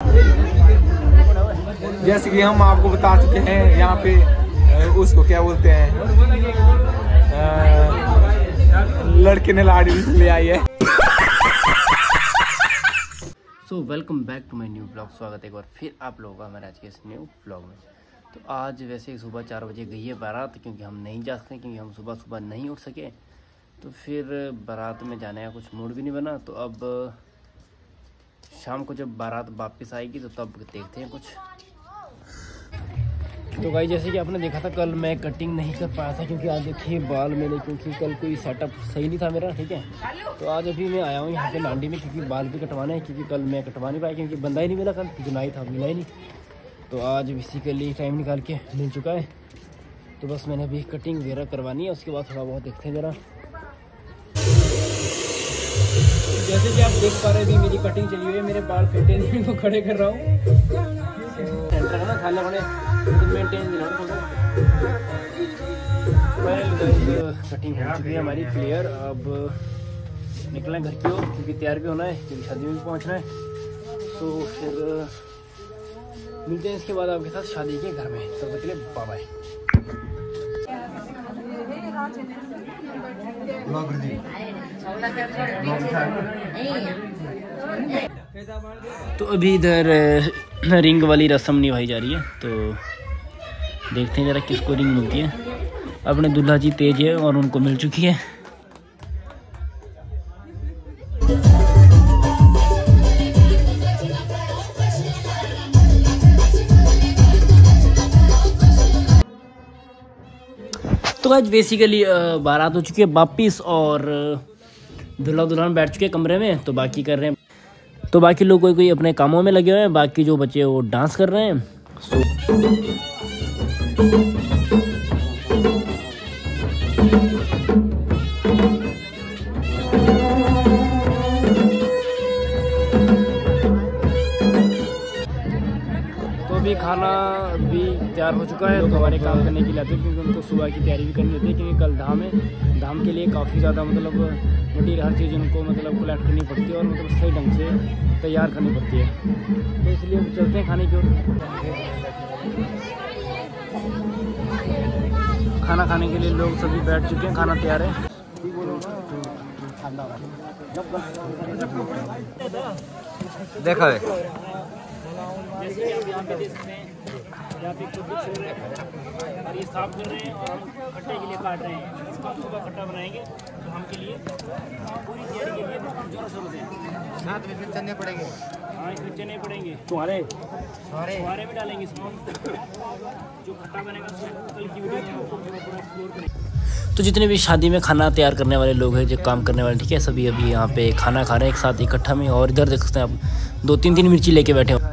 जैसे कि हम आपको बता चुके हैं यहाँ पे उसको क्या बोलते हैं, लड़के ने लाड़ी ले आई है। So welcome back to my new blog. स्वागत है एक बार फिर आप लोगों का हमारे आज के इस न्यू ब्लॉग में। तो आज वैसे सुबह 4 बजे गई है बारात, क्योंकि हम नहीं जा सकते, क्योंकि हम सुबह सुबह नहीं उठ सके। तो फिर बारात में जाने का कुछ मूड भी नहीं बना। तो अब शाम को जब बारात वापस आएगी तो तब देखते हैं कुछ। तो भाई जैसे कि आपने देखा था कल मैं कटिंग नहीं कर पाया था, क्योंकि आज देखिए बाल मैंने, क्योंकि कल कोई सेटअप सही नहीं था मेरा, ठीक है। तो आज अभी मैं आया हूँ यहाँ पे नांडी में, क्योंकि बाल भी कटवाने हैं, क्योंकि कल मैं कटवा नहीं पाया, क्योंकि बंदा ही नहीं मिला, कल जुलाई था मिला ही नहीं। तो आज बेसिकली टाइम निकाल के मिल चुका है। तो बस मैंने अभी कटिंग वगैरह करवानी है, उसके बाद थोड़ा बहुत देखते हैं ज़रा। जैसे कि आप देख पा रहे हैं मेरी कटिंग चली हुई है, मेरे बाल फिटे नहीं, इनको खड़े कर रहा हूँ। सेंटर है ना खाने वाले मेंटेन कटिंग हो चुकी है हमारी क्लियर। अब निकलें घर की ओर, क्योंकि तैयार भी होना है, क्योंकि शादी में भी पहुँचना है। तो फिर मिलते हैं इसके बाद आपके साथ शादी के घर में। तब तक के लिए बाय बाय। तो अभी इधर रिंग वाली रस्म निभाई जा रही है, तो देखते हैं जरा किसको रिंग मिलती है। अपने दूल्हा जी तेज है और उनको मिल चुकी है। तो आज बेसिकली बारात हो चुकी है वापिस, और दूल्हा दुल्हन बैठ चुके हैं कमरे में। तो बाकी कर रहे हैं, तो बाकी लोग कोई कोई अपने कामों में लगे हुए हैं, बाकी जो बच्चे वो डांस कर रहे हैं। तो अभी खाना भी तैयार हो चुका है। तो हमारे काम करने के लिए आते हैं, क्योंकि उनको सुबह की तैयारी भी करनी होती है, क्योंकि कल धाम है। धाम के लिए काफ़ी ज़्यादा मतलब मटीरियल हर चीज़ उनको मतलब कलेक्ट करनी पड़ती है, और मतलब सही ढंग से तैयार करनी पड़ती है। तो इसलिए हम चलते हैं खाने की ओर। खाना खाने के लिए लोग सभी बैठ चुके हैं, खाना तैयार है। देखा है जैसे कि आप यहाँ पे देख सकते हैं, यहाँ पे कुछ और ये साफ कर रहे हैं, और हम खट्टे के लिए काट रहे हैं। इसको हम सुबह खट्टा बनाएंगे, तो हम के लिए पूरी तैयारी के लिए जोरों शोरों से साथ में चने पड़ेंगे। हाँ, इसमें चने पड़ेंगे, तुम्हारे में डालेंगे इसमें जो खट्टा बनेगा। कल की वीडियो में पूरा एक्सप्लोर करेंगे। तो जितने भी शादी में खाना तैयार करने वाले लोग हैं, जो काम करने वाले, ठीक है, सभी अभी यहाँ पे खाना खा रहे हैं एक साथ इकट्ठा में। और इधर देख सकते हैं आप 2-3 मिर्ची लेके बैठे हो।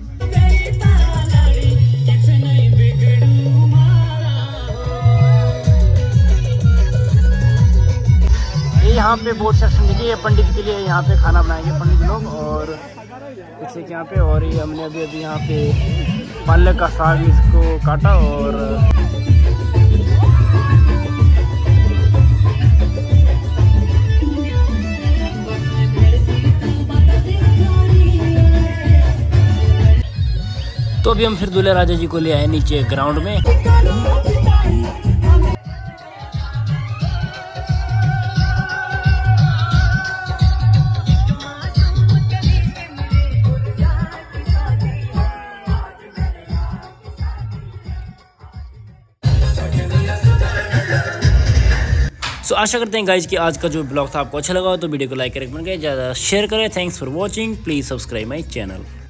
यहाँ पे बोर्ड सेक्शन देखिए, पंडित के लिए यहाँ पे खाना बनाएंगे पंडित लोग, और पीछे यहाँ पे। और ये हमने अभी यहाँ पे पालक का साग इसको काटा, और तो अभी हम फिर दूल्हे राजा जी को ले आए नीचे ग्राउंड में। सो आशा करते हैं गाइज कि आज का जो ब्लॉग था आपको अच्छा लगा हो, तो वीडियो को लाइक करें, कमेंट करें, ज़्यादा शेयर करें। Thanks for watching, please subscribe my channel.